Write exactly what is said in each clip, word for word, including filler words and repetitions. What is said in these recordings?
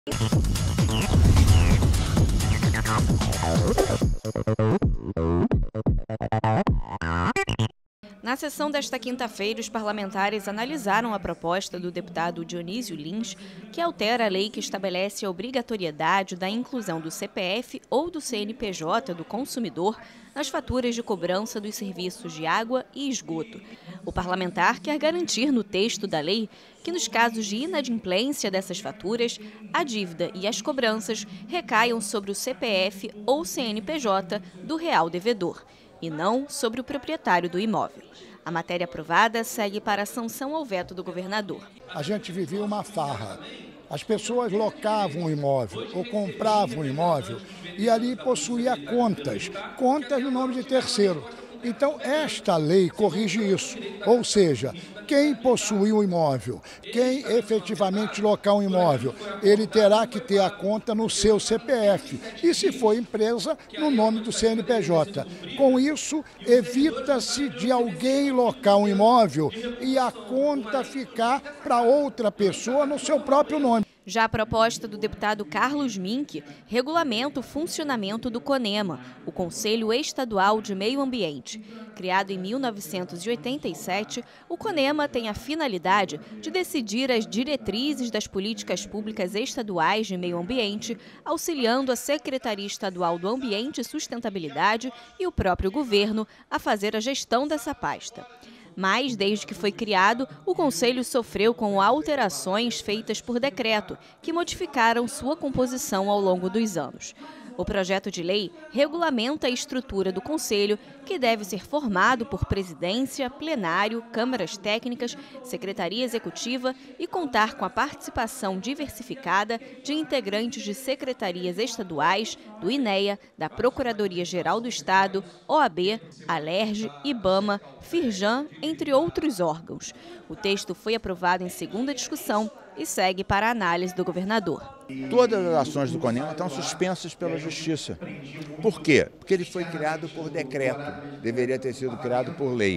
Na sessão desta quinta-feira, os parlamentares analisaram a proposta do deputado Dionísio Lins, que altera a lei que estabelece a obrigatoriedade da inclusão do C P F ou do C N P J do consumidor nas faturas de cobrança dos serviços de água e esgoto. O parlamentar quer garantir no texto da lei que, nos casos de inadimplência dessas faturas, a dívida e as cobranças recaiam sobre o C P F ou C N P J do real devedor, e não sobre o proprietário do imóvel. A matéria aprovada segue para a sanção ao veto do governador. A gente vivia uma farra. As pessoas locavam o imóvel ou compravam o imóvel e ali possuía contas, contas no nome de terceiro. Então, esta lei corrige isso, ou seja, quem possui um imóvel, quem efetivamente locar um imóvel, ele terá que ter a conta no seu C P F e, se for empresa, no nome do C N P J. Com isso, evita-se de alguém locar um imóvel e a conta ficar para outra pessoa no seu próprio nome. Já a proposta do deputado Carlos Mink regulamenta o funcionamento do CONEMA, o Conselho Estadual de Meio Ambiente. Criado em mil novecentos e oitenta e sete, o CONEMA tem a finalidade de decidir as diretrizes das políticas públicas estaduais de meio ambiente, auxiliando a Secretaria Estadual do Ambiente e Sustentabilidade e o próprio governo a fazer a gestão dessa pasta. Mas, desde que foi criado, o Conselho sofreu com alterações feitas por decreto, que modificaram sua composição ao longo dos anos. O projeto de lei regulamenta a estrutura do Conselho, que deve ser formado por presidência, plenário, câmaras técnicas, secretaria executiva e contar com a participação diversificada de integrantes de secretarias estaduais, do INEA, da Procuradoria-Geral do Estado, O A B, Alerj, IBAMA, Firjan, entre outros órgãos. O texto foi aprovado em segunda discussão e segue para a análise do governador. Todas as ações do CONEMA estão suspensas pela Justiça. Por quê? Porque ele foi criado por decreto, deveria ter sido criado por lei.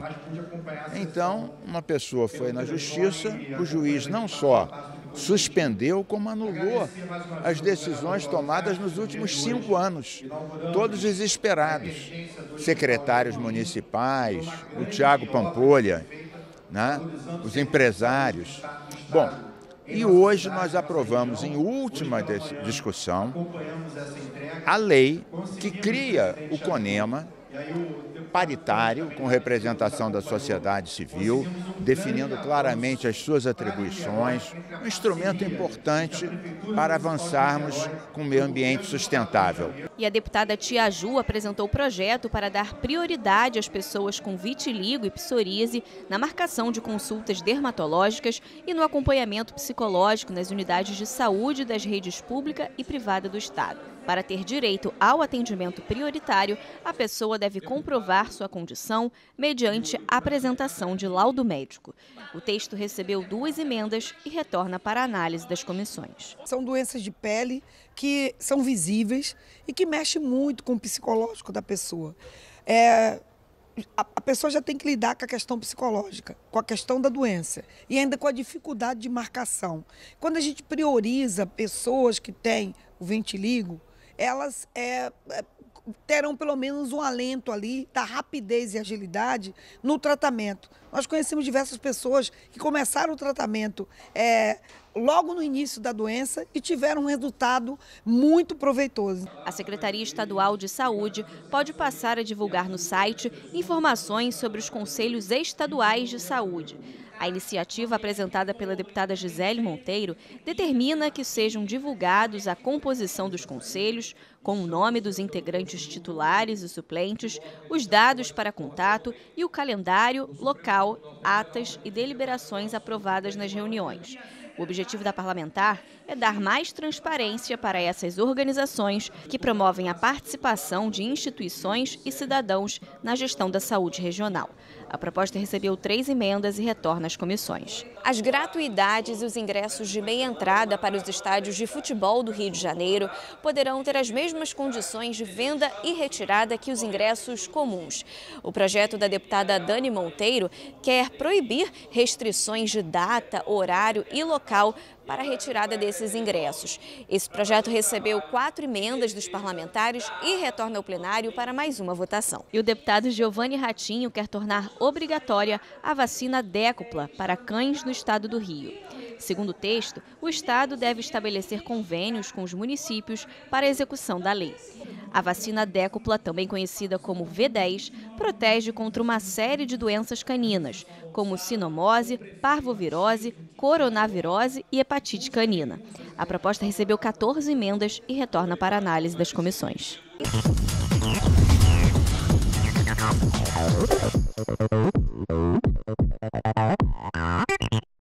Então, uma pessoa foi na Justiça, o juiz não só suspendeu, como anulou as decisões tomadas nos últimos cinco anos, todos desesperados. Secretários municipais, o Tiago Pampolha, né? Os empresários. Bom, e hoje nós aprovamos, em última discussão, a lei que cria o CONEMA paritário, com representação da sociedade civil, definindo claramente as suas atribuições, um instrumento importante para avançarmos com o meio ambiente sustentável. E a deputada Tia Ju apresentou o projeto para dar prioridade às pessoas com vitiligo e psoríase na marcação de consultas dermatológicas e no acompanhamento psicológico nas unidades de saúde das redes pública e privada do Estado. Para ter direito ao atendimento prioritário, a pessoa deve comprovar sua condição mediante a apresentação de laudo médico. O texto recebeu duas emendas e retorna para a análise das comissões. São doenças de pele que são visíveis e que mexem muito com o psicológico da pessoa. É, a, a pessoa já tem que lidar com a questão psicológica, com a questão da doença e ainda com a dificuldade de marcação. Quando a gente prioriza pessoas que têm o vitiligo, elas é, é, terão pelo menos um alento ali da rapidez e agilidade no tratamento. Nós conhecemos diversas pessoas que começaram o tratamento é, logo no início da doença e tiveram um resultado muito proveitoso. A Secretaria Estadual de Saúde pode passar a divulgar no site informações sobre os conselhos estaduais de saúde. A iniciativa apresentada pela deputada Gisele Monteiro determina que sejam divulgados a composição dos conselhos, com o nome dos integrantes titulares e suplentes, os dados para contato e o calendário, local, atas e deliberações aprovadas nas reuniões. O objetivo da parlamentar é dar mais transparência para essas organizações que promovem a participação de instituições e cidadãos na gestão da saúde regional. A proposta recebeu três emendas e retorna às comissões. As gratuidades e os ingressos de meia entrada para os estádios de futebol do Rio de Janeiro poderão ter as mesmas condições de venda e retirada que os ingressos comuns. O projeto da deputada Dani Monteiro quer proibir restrições de data, horário e local para a retirada desses ingressos. Esse projeto recebeu quatro emendas dos parlamentares e retorna ao plenário para mais uma votação. E o deputado Giovanni Ratinho quer tornar obrigatória a vacina décupla para cães no estado do Rio. Segundo o texto, o Estado deve estabelecer convênios com os municípios para a execução da lei. A vacina décupla, também conhecida como V dez, protege contra uma série de doenças caninas, como sinomose, parvovirose, coronavirose e hepatite canina. A proposta recebeu quatorze emendas e retorna para análise das comissões. Ah